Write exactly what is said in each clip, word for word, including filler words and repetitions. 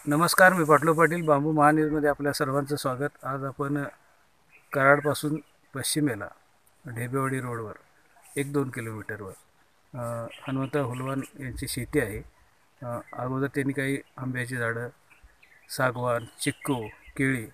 नमस्कार, मी पाटलो पाटील. बांबू महान्यूजमध्ये आपल्या सर्वांचं स्वागत. आज आपण कराडपासून पश्चिमेला ढेबेवाडी रोडवर एक दोन किलोमीटरवर हनुमंतराव हुलवान यांची शेती आहे. अगोदर त्यांनी काही आंब्याची झाडं, सागवान, चिक्कू, केळी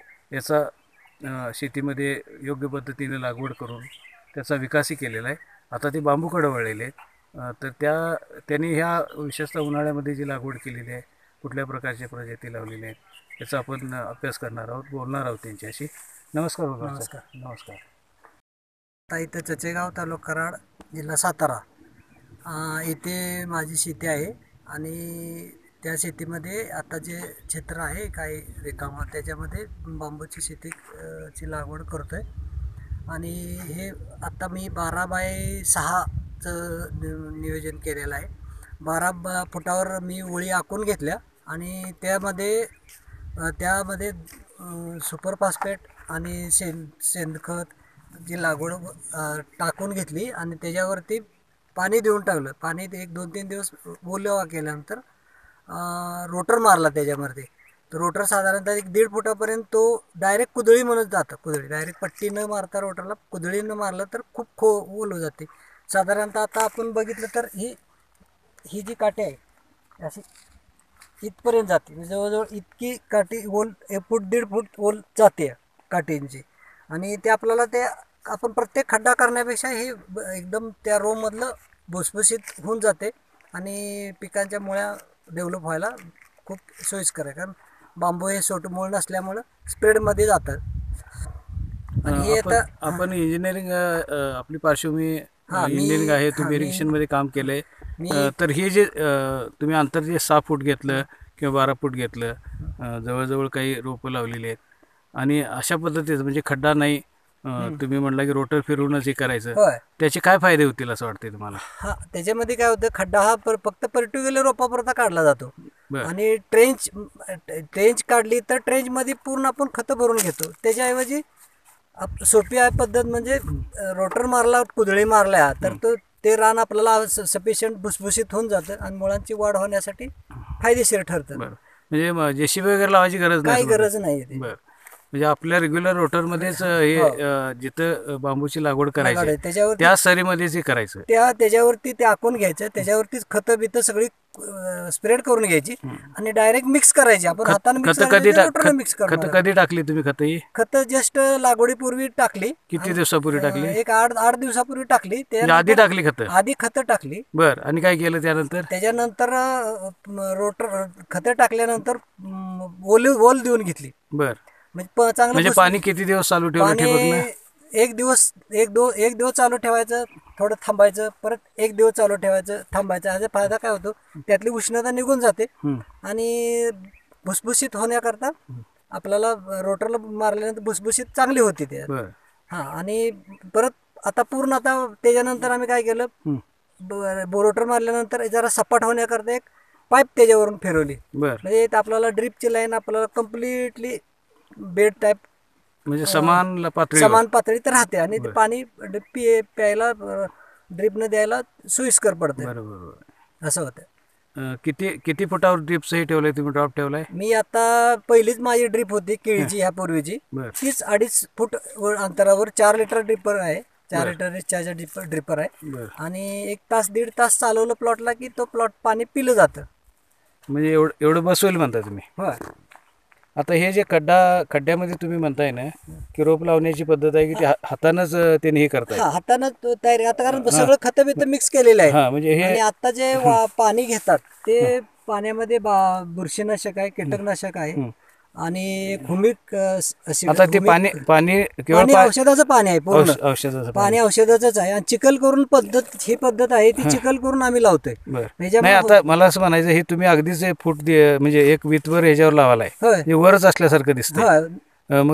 याचा शेतीमध्ये योग्य पद्धतीने लागवड करून त्याचा विकासही केलेला आहे. आता ते बांबूकडे वळलेले आहेत. तर त्या त्यांनी ह्या विशेषतः उन्हाळ्यामध्ये जी लागवड केलेली आहे, कुठल्या प्रकारचे प्रजाती लावलेले आहेत याचा आपण अभ्यास करणार आहोत, बोलणार आहोत त्यांच्याशी. नमस्कार. नमस्कार. नमस्कार. आता इथं चचेगाव, तालुका कराड, जिल्हा सातारा इथे माझी शेती आहे आणि त्या शेतीमध्ये आता जे क्षेत्र आहे काही रिकामा त्याच्यामध्ये बांबूची शेती ची लागवड करतो आहे. आणि हे आता मी बारा बाय सहाचं नियोजन केलेलं आहे. बारा ब फुटावर मी ओळी आखून घेतल्या आणि त्यामध्ये त्यामध्ये सुपर फॉस्फेट आणि शेण शेणखत जी लागवड टाकून घेतली आणि त्याच्यावरती पाणी देऊन टाकलं. पाणी एक दोन तीन दिवस ओलवा केल्यानंतर रोटर मारला त्याच्यामध्ये. तर रोटर साधारणतः एक दीड फुटापर्यंत तो डायरेक्ट कुदळी म्हणत जातं. कुदळी डायरेक्ट पट्टी न मारता रोटरला कुदळी न मारलं तर खूप खो ओल जाते. साधारणतः आता आपण बघितलं तर ही ही जी काठी आहे अशी इथपर्यंत जाते. जवळजवळ इतकी काठी ओल एक फूट दीड फूट ओल जाते काठींची. आणि ते आपल्याला ते आपण प्रत्येक खड्डा करण्यापेक्षा हे एकदम त्या रोममधलं भुसभुशीत होऊन जाते आणि पिकांच्या मुळ्या डेव्हलप व्हायला खूप सोयीस्कर आहे. कारण बांबू हे छोटं मूळ नसल्यामुळं स्प्रेडमध्ये जातात. आणि हे आता आपण इंजिनिअरिंग आपली पार्श्वभूमी इंजिनिअरिंग आहे, तुम्ही इरिगेशनमध्ये काम केलं आहे. तर हे जे तुम्ही अंतर जे सहा फूट घेतलं किंवा बारा फूट घेतलं, जवळजवळ काही रोपं लावलेली आहेत आणि अशा पद्धतीचं म्हणजे खड्डा नाही, तुम्ही म्हटलं की रोटर फिरवूनच हे करायचं, त्याचे काय फायदे होतील असं वाटते तुम्हाला? हा, त्याच्यामध्ये काय होतं, खड्डा हा फक्त पर्टिक्युलर रोपापुरता काढला जातो आणि ट्रेंच ट्रेंच काढली तर ट्रेंचमध्ये पूर्ण आपण खतं भरून घेतो. त्याच्याऐवजी सोपी आहे पद्धत म्हणजे रोटर मारला, कुदळी मारल्या तर तो ते रान आपल्याला सफिशियंट भुसभुशीत होऊन जातं आणि मुळांची वाढ होण्यासाठी फायदेशीर ठरतं. म्हणजे जेसीबी वगैरे लावायची गरज काही गरज नाही. बरं, म्हणजे आपल्या रेग्युलर रोटरमध्येच हे जिथं बांबूची लागवड करायची त्याच्यावर त्या सरीमध्येच हे करायचं, त्या त्याच्यावरती ते आखून घ्यायचं, त्याच्यावरतीच खतं बितं सगळी स्प्रेड करून घ्यायची आणि डायरेक्ट मिक्स करायची. आपण हाताने मिक्स खतं कधी टाकली तुम्ही? खतं ही खतं जस्ट लागवडीपूर्वी टाकली. किती दिवसापूर्वी टाकली? एक आठ आठ दिवसापूर्वी टाकली. आधी टाकली खतं? आधी खतं टाकली. बरं, आणि काय केलं त्यानंतर? त्याच्यानंतर रोटर खतं टाकल्यानंतर ओल ओल देऊन घेतली. बरं, म्हणजे चांगलं म्हणजे पाणी किती दिवस चालू ठेवलं? एक दिवस एक दो एक दिवस चालू ठेवायचं, थोडं थांबायचं, परत एक दिवस चालू ठेवायचं, थांबायचं. ह्याचा फायदा काय होतो, त्यातली उष्णता निघून जाते आणि भुसभुशीत होण्याकरता आपल्याला रोटरला मारल्यानंतर भुसभुशीत चांगली होती ते. हां, आणि परत आता पूर्ण आता त्याच्यानंतर आम्ही काय केलं, रोटर मारल्यानंतर जरा सपाट होण्याकरता एक पाईप त्याच्यावरून फिरवली. म्हणजे आपल्याला ड्रीपची लाईन आपल्याला कम्प्लिटली बेड टाईप म्हणजे समान पातळी समान पातळीत राहते आणि ते पाणी प्यायला ड्रीपनं द्यायला सोयीस्कर पडते. बरोबर, असं होतं. किती किती फुटावर ड्रीपचं हे ठेवलंय तुम्ही, ड्रॉप ठेवलाय? मी आता पहिलीच माझी ड्रीप होती केळीची ह्या पूर्वीची, तीच अडीच फूट अंतरावर चार लिटर ड्रिपर आहे. चार लिटर रिचार्ज ड्रिपर ड्रिपर आहे आणि एक तास दीड तास चालवलं प्लॉटला की तो प्लॉट पाणी पिलं जातं. म्हणजे एवढं एवढं बसवेल म्हणता तुम्ही? हो. आता हे जे खड्डा खड्ड्यामध्ये तुम्ही म्हणताय ना की रोप लावण्याची पद्धत आहे की ते हातानंच त्यांनी हे करताय? हातानं तयारी. आता कारण सगळं खतं बितं मिक्स केलेलं आहे. म्हणजे हे आणि आता जे पाणी घेतात ते पाण्यामध्ये बुरशीनाशक आहे, कीटकनाशक आहे आणि हुमिक. आता ते पाणी पाणी पाणी औषधाचं पाणी आहे, पूर्ण औषधाचं पाणी औषधाचंच आहे. आणि चिखल करून पद्धत ही पद्धत आहे ती चिखल करून आम्ही लावतोय. नाही, आता मला असं म्हणायचं, हे तुम्ही अगदीच फूट म्हणजे एक वीतभर ह्याच्यावर लावालाय, वरच असल्यासारखं दिसतंय. मग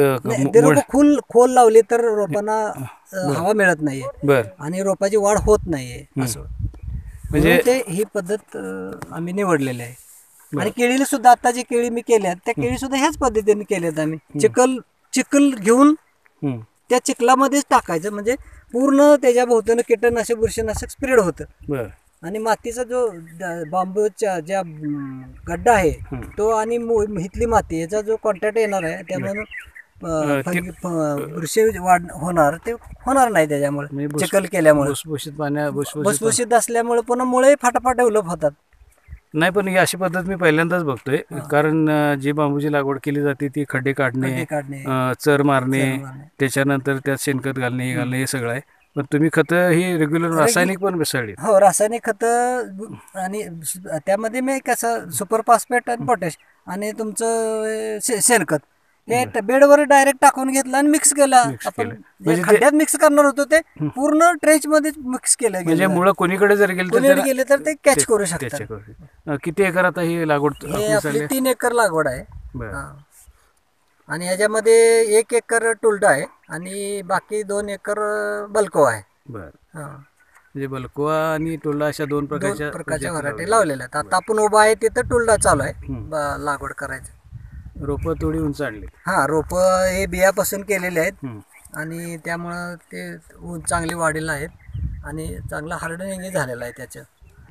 ते खोल खोल लावली तर रोपांना हवा मिळत नाहीये. बर, आणि रोपाची वाढ होत नाहीये. असं म्हणजे ते ही पद्धत आम्ही निवडलेली आहे. आणि केळीला सुद्धा आता जे केळी मी केल्यात त्या केळी सुद्धा ह्याच पद्धतीने केल्यात आम्ही. चिखल चिखल घेऊन त्या चिखलामध्येच टाकायचं, म्हणजे पूर्ण त्याच्या भोवतीनं कीटकनाशक बुरशीनाशक स्प्रेड होतं. आणि मातीचा जो द- बांबूच्या ज्या अं, गड्डा आहे तो आणि मु- इथली माती याचा जो कॉन्टॅक्ट येणार आहे त्यामुळे अं, ते- बुरशी वाढ होणार ते होणार नाही त्याच्यामुळे म्हणजे भुस- चिखल केल्यामुळे भुसभुशीत पाण्या भुसभुशीत पाण्या- भुसभुशीत असल्यामुळे पुन्हा मुळे फाटाफाट डेव्हलप होतात. नाही, पण ही अशी पद्धत मी पहिल्यांदाच बघतोय. कारण अं, जी बांबूची लागवड केली जाते ती खड्डे काढणे, खड्डे काढणे, अं, चर मारणे, चर मारणे. त्याच्यानंतर त्यात शेणखत घालणे हे घालणे हे सगळं आहे. पण तुम्ही खतं ही रेग्युलर रासायनिक पण मिसळली. हो, रासायनिक खतं आणि त्यामध्ये मी कसं सुपर फॉस्फेट आणि पोटॅश आणि तुमचं शे- शेणखत हे बेडवर डायरेक्ट टाकून घेतलं आणि मिक्स केलं. आपण केलं. जे म्हणजे ते- खड्ड्यात मिक्स करणार होतो ते पूर्ण ट्रेच मध्ये मिक्स केलं म्हणजे गेलं. मुळं कोणीकडे जर गेले तर कोणी त्याला- गेले तर ते कॅच करू शकतात. त्याच्या करू. अं, किती एकर आता ही लागवड हे आपली आपली चालली? तीन एकर लागवड आहे. बरं. हा. आणि ह्याच्यामध्ये एक एकर टुलडा आहे आणि बाकी दोन एकर बल्को आहे. बरं. हा. म्हणजे बलकुआ आणि टोला अशा दोन प्रकारच्या दोन प्रकारच्या जाती व्हरायटी लावलेल्या लावलेल्या आहेत. आता आपण उभा आहे तिथं टुलडा चालू आहे हम्म. ब- लागवड करायचं. आहेत. रोपं थोडी उंच आणली. हा, रोप हे बियापासून केलेले आहेत हम्म. आणि त्यामुळं ते ऊन चांगली वाढलेलं आहेत आणि चांगलं हार्डनिंग झालेलं आहे त्याचं.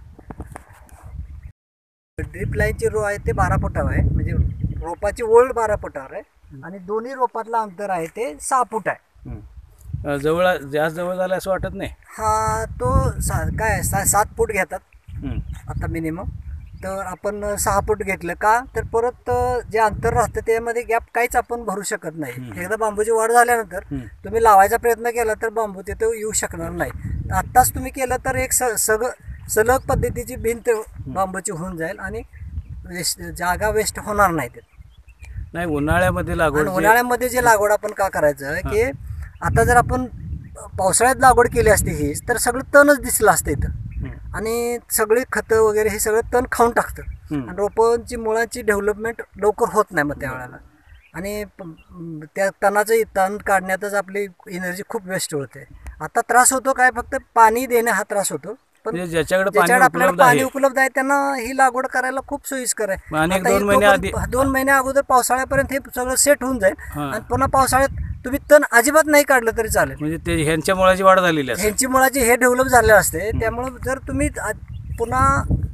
ड्रीप लाईनची रो आहे ते बारा फुटावर आहे, म्हणजे रोपाची ओळ बारा फुटावर आहे आणि दोन्ही रोपातलं अंतर आहे ते सहा फूट आहे. हम्म. अं, जवळ जास्त जवळ झालं असं वाटत नाही. हा तो सा काय सा सात फूट घेतात हम्म. आता मिनिमम. तर आपण सहा फूट घेतलं का तर परत जे अंतर राहतं त्यामध्ये गॅप काहीच आपण भरू शकत नाही. एकदा बांबूची वाढ झाल्यानंतर हम्म. तुम्ही लावायचा प्रयत्न केला तर बांबू तिथे येऊ शकणार नाही. आत्ताच तुम्ही केलं तर एक स सग सलग पद्धतीची भिंत बांबूची होऊन जाईल आणि वेस्ट जागा वेस्ट होणार नाही ते. नाही, उन्हाळ्यामध्ये लागवड आणि जे- उन्हाळ्यामध्ये जे लागवड आपण का करायचं की आता जर आपण पावसाळ्यात लागवड केली असती ही तर सगळं तणच दिसलं असतं इथं हम्म. आणि सगळी खतं वगैरे हे सगळं तण खाऊन टाकतं हम्म. आणि रोपांची मुळांची डेव्हलपमेंट लवकर होत नाही मग त्यावेळेला आणि प- म, त्या तणाचं तण काढण्यातच आपली एनर्जी खूप वेस्ट होते. आता त्रास होतो काय फक्त पाणी देणे हा त्रास होतो, पण म्हणजे ज्याच्याकडे पाणी ज्याच्याकडे आपल्याला उपलब्ध पाणी आहे उपलब्ध आहे त्यांना ही लागवड करायला खूप सोयीस्कर आहे. आणि एक आता हे दोन महिन्या तोपर्यंत- आधी- दोन महिन्या अगोदर पावसाळ्यापर्यंत हे सगळं सेट होऊन जाईल हा. आणि पुन्हा पावसाळ्यात तुम्ही तण अजिबात नाही काढलं तरी चालेल. म्हणजे ते ह्यांच्या मुळाची वाढ झालेली असते. ह्यांची मुळाची हे डेव्हलप झाले असते त्यामुळं जर तुम्ही आ- पुन्हा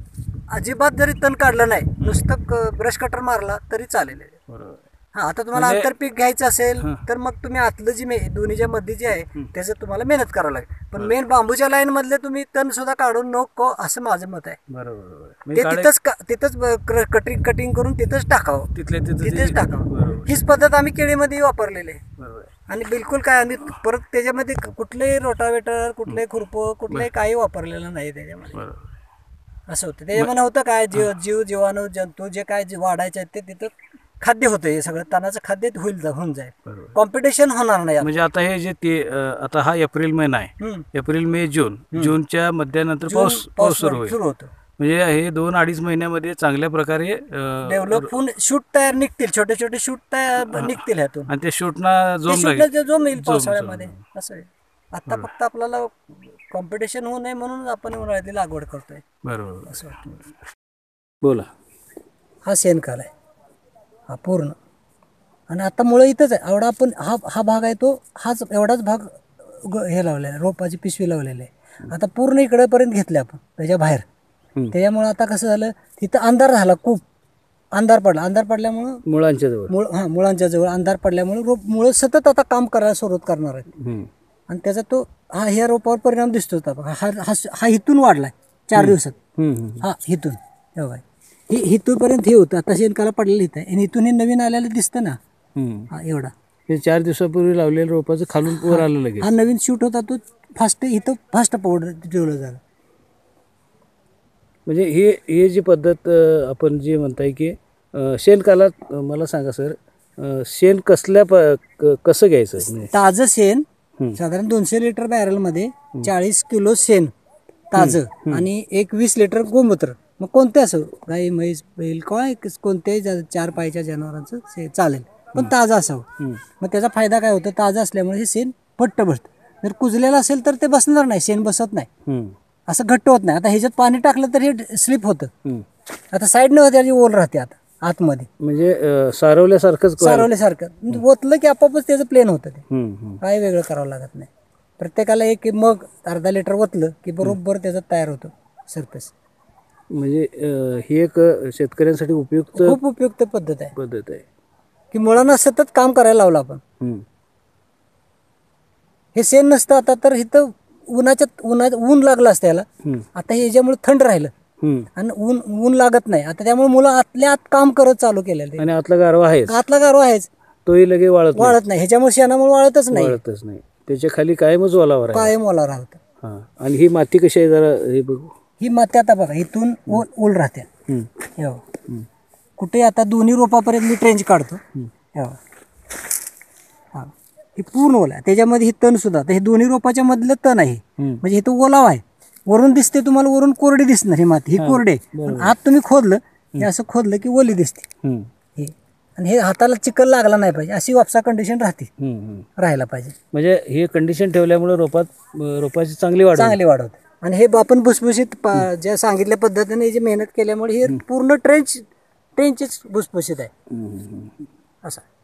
अजिबात जरी तण काढलं नाही नुसतं ब्रश कटर मारला तरी चालेल. बरोबर. हा, आता तुम्हाला म्हणजे- आंतरपीक घ्यायचं असेल हा. तर मग तुम्ही आतलं जी मे दोन्हीच्या मध्ये जे आहे त्याचं तुम्हाला मेहनत करावं लागेल. पण मेन बांबूच्या लाईन मधले तुम्ही तण सुद्धा काढून नको असं माझं मत आहे. बरोबर बरोबर. ते म्हणजे काढे- तिथंच का- तिथंच कटिंग कटिंग करून तिथंच टाकावं, तिथल्या तिथं ते- तिथेच टाकावं. बरोबर हीच पद्धत आम्ही केळीमध्ये वापरलेली आहे बरोबर. आणि बिलकुल काय आम्ही परत त्याच्यामध्ये कुठलेही रोटावेटर कुठलेही खुरपं कुठलंही काही वापरलेलं नाही त्याच्यामध्ये. बरोबर. असं होतं त्याच्यामध्ये होतं काय जीव जीव जीवाणू जंतू जे काय जे वाढायचे आहेत ते तिथं खाद्य होतं. हे सगळं तणाचं खाद्य होईल होऊन जाईल, बरोबर. कॉम्पिटिशन होणार नाही. म्हणजे आता हे जे ते अं, आता हा एप्रिल महिना आहे. हम्म. एप्रिल मे जून जूनच्या मध्यानंतर जून पाऊस पाऊस सुरू होईल. सुरू होतं. म्हणजे हे दोन अडीच महिन्यामध्ये चांगल्या प्रकारे अं, डेव्हलप होऊन शूट तयार निघतील, छोटे छोटे शूट तयार निघतील ह्यातून. आणि ते शूटना ते जोम shoot लागेल. ला जे जोम येईल जोम- पावसाळ्यामध्ये जोम. असं आहे. आता फक्त आपल्याला कॉम्पिटिशन होऊ नये म्हणून आपण उन्हाळ्यातली लागवड करतोय बरोबर. असं वाटतं. बोला. हा शेणकाल आहे हा पूर्ण आणि आता मुळं इथंच आहे. एवढा आपण हा हा भाग आहे तो हाच एवढाच भाग ग- हे लावलेला आहे, रोपाची पिशवी लावलेली आहे. आता पूर्ण इकडेपर्यंत घेतले आपण त्याच्या बाहेर. हम्म. त्याच्यामुळं आता कसं झालं तिथं अंधार झाला, खूप अंधार पडला. अंधार पडल्यामुळं मुळांच्या जवळ. मुळ हां मुळांच्या जवळ अंधार पडल्यामुळे रोप मुळं सतत आता काम करायला सुरुवात करणार आहेत हम्म. आणि त्याचा तो हा ह्या रोपावर परिणाम दिसतोच. आता हा हा हा इथून वाढलाय चार दिवसात. हम्म, हम्म. हा इथून हे बघा, हे इथूनपर्यंत हे होतं आता शेणकाला पडलेलं इथं आणि इथून हे नवीन आलेलं दिसतं ना. हम्म. हा एवढा हे चार दिवसापूर्वी लावलेलं रोपाचं खालून वर आलं लगेच. हा नवीन शूट होता तो फास्ट इथं फास्ट पावडर ठेवलं झालं. म्हणजे हे हे जी पद्धत अं, आपण जी म्हणताय की अं, शेणकालात अं, मला सांगा सर, अं, शेण कसल्या प क- कसं घ्यायचं म्हणजे? ताजं शेण हम्म. साधारण दोनशे लिटर बॅरलमध्ये चाळीस किलो शेण ताजं आणि एक वीस लिटर गोमूत्र. मग कोणते असो गाई म्हैस बैल काय कोणत्याही जा- चार पायच्या जनावरांचं शे चालेल पण ताजं असावं. हम्म. मग त्याचा फायदा काय होतो, ताजं असल्यामुळे हे शेण पट्ट बसतं. जर कुजलेलं असेल तर ते बसणार नाही, शेण बसत नाही, हम्म. असं घट्ट होत नाही. आता ह्याच्यात पाणी टाकलं तर हे स्लिप होतं. हम्म. आता साईडनं त्याची ओल राहते आता आतमध्ये म्हणजे अं, सारवल्यासारखंच कळालं. सारवल्यासारखं ओतलं की आपोआपच त्याचं प्लेन होतं. ते हम्म, हम्म. काय वेगळं करावं लागत नाही. प्रत्येकाला एक मग अर्धा लिटर ओतलं की बरोबर त्याचं तयार होतं सरफेस. म्हणजे अं, ही एक शेतकऱ्यांसाठी उपयुक्त खूप उपयुक्त पद्धत आहे पद्धत आहे. की मुलांना सतत काम करायला लावलं आपण. हम्म. हे शेण नसतं आता तर इथं उन्हाच्या उन्हा ऊन लागलं असतं याला. हम्म. आता हे याच्यामुळे थंड राहिलं हम्म. आणि ऊन ऊन लागत नाही आता, त्यामुळे मुलं आतल्या आत काम करत चालू केलेलं. आणि आतला गारवा आहेच, आतला गारवा आहेच, तोही लगे वाळत नाही. वाळत नाही. ह्याच्यामुळे शेणामुळे वाळतच नाही, वाळतच नाही. त्याच्या खाली कायमच ओलावर आहे. कायम ओला राहतं. हा. आणि ही माती कशी आहे जरा हे बघू. ही माती आता बघा इथून ओल ओल राहते. हम्म. हे बघा. कुठे आता दोन्ही रोपापर्यंत मी ट्रेंच काढतो. हे बघा. हा, हे पूर्ण ओला आहे. त्याच्यामध्ये ही तण सुद्धा, तर हे दोन्ही रोपाच्या मधलं तण आहे. हम्म. म्हणजे इथं ओलाव आहे. वरून दिसते तुम्हाला, वरून कोरडी दिसणार ही माती, ही कोरडी आहे. पण आत तुम्ही खोदलं, हे असं खोदलं की ओली दिसते. हम्म. हे आणि हे हाताला चिकल लागला नाही पाहिजे, अशी वापसा कंडिशन राहते, हम्म. हम्म. राहायला पाहिजे. म्हणजे हे कंडिशन ठेवल्यामुळे रोपात अं, रोपाची चांगली वाढ होते. चांगली वाढ होते. आणि हे आपण भुसभुशीत पा- ज्या सांगितल्या पद्धतीने जी मेहनत केल्यामुळे हे पूर्ण ट्रेंच ट्रेंचच भुसभुशीत आहे हम्म. असं.